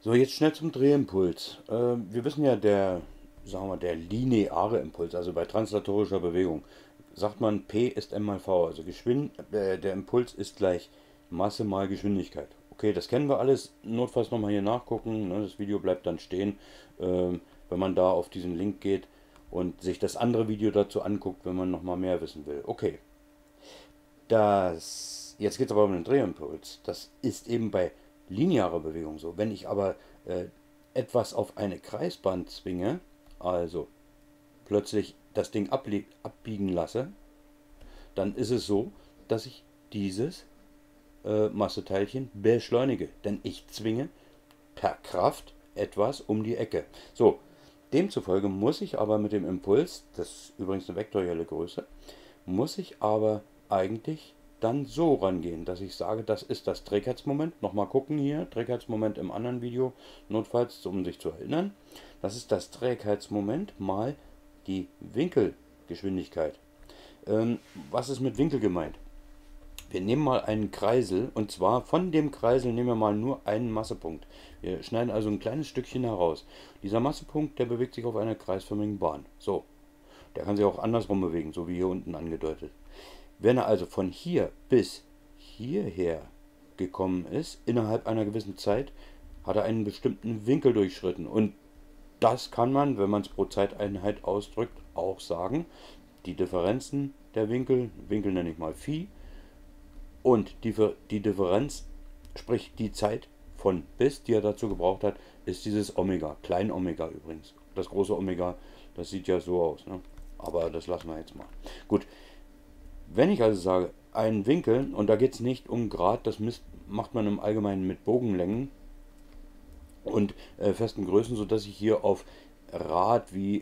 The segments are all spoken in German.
So, jetzt schnell zum Drehimpuls. Wir wissen ja, sagen wir, der lineare Impuls, also bei translatorischer Bewegung, sagt man P ist m mal v, also der Impuls ist gleich Masse mal Geschwindigkeit. Okay, das kennen wir alles. Notfalls nochmal hier nachgucken. Ne, das Video bleibt dann stehen, wenn man da auf diesen Link geht und sich das andere Video dazu anguckt, wenn man nochmal mehr wissen will. Okay, jetzt geht es aber um den Drehimpuls. Das ist eben bei linearer Bewegung so. Wenn ich aber etwas auf eine Kreisbahn zwinge, also plötzlich das Ding abbiegen lasse, dann ist es so, dass ich dieses Masseteilchen beschleunige. Denn ich zwinge per Kraft etwas um die Ecke. So, demzufolge muss ich aber mit dem Impuls, das ist übrigens eine vektorielle Größe, muss ich aber eigentlich dann so rangehen, dass ich sage, das ist das Trägheitsmoment. Nochmal gucken hier, Trägheitsmoment im anderen Video, notfalls, um sich zu erinnern. Das ist das Trägheitsmoment mal die Winkelgeschwindigkeit. Was ist mit Winkel gemeint? Wir nehmen mal einen Kreisel und zwar von dem Kreisel nehmen wir mal nur einen Massepunkt. Wir schneiden also ein kleines Stückchen heraus. Dieser Massepunkt, der bewegt sich auf einer kreisförmigen Bahn. So, der kann sich auch andersrum bewegen, so wie hier unten angedeutet. Wenn er also von hier bis hierher gekommen ist, innerhalb einer gewissen Zeit, hat er einen bestimmten Winkel durchschritten. Und das kann man, wenn man es pro Zeiteinheit ausdrückt, auch sagen. Die Differenzen der Winkel nenne ich mal Phi, und die Differenz, sprich die Zeit von bis, die er dazu gebraucht hat, ist dieses Omega, klein Omega übrigens. Das große Omega, das sieht ja so aus, ne? Aber das lassen wir jetzt mal. Gut, wenn ich also sage, einen Winkel, und da geht es nicht um Grad, das macht man im Allgemeinen mit Bogenlängen und festen Größen, sodass ich hier auf Rad wie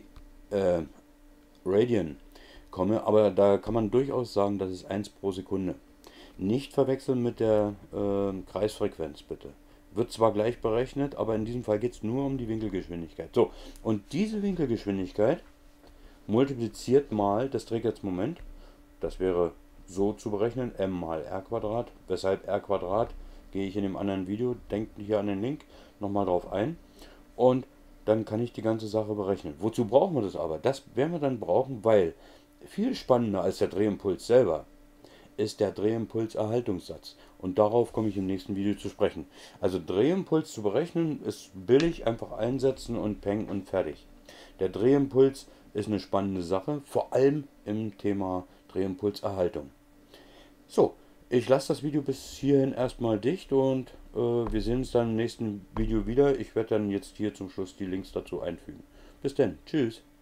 Radian komme, aber da kann man durchaus sagen, das ist 1 pro Sekunde. Nicht verwechseln mit der Kreisfrequenz, bitte. Wird zwar gleich berechnet, aber in diesem Fall geht es nur um die Winkelgeschwindigkeit. So, und diese Winkelgeschwindigkeit multipliziert mal das Trägheitsmoment. Das wäre so zu berechnen, m mal r Quadrat. Weshalb r Quadrat, gehe ich in dem anderen Video, denkt hier an den Link, nochmal drauf ein. Und dann kann ich die ganze Sache berechnen. Wozu brauchen wir das aber? Das werden wir dann brauchen, weil viel spannender als der Drehimpuls selber ist der Drehimpulserhaltungssatz. Und darauf komme ich im nächsten Video zu sprechen. Also Drehimpuls zu berechnen ist billig, einfach einsetzen und peng und fertig. Der Drehimpuls ist eine spannende Sache, vor allem im Thema Drehimpulserhaltung. So, ich lasse das Video bis hierhin erstmal dicht und wir sehen uns dann im nächsten Video wieder. Ich werde dann jetzt hier zum Schluss die Links dazu einfügen. Bis dann, tschüss.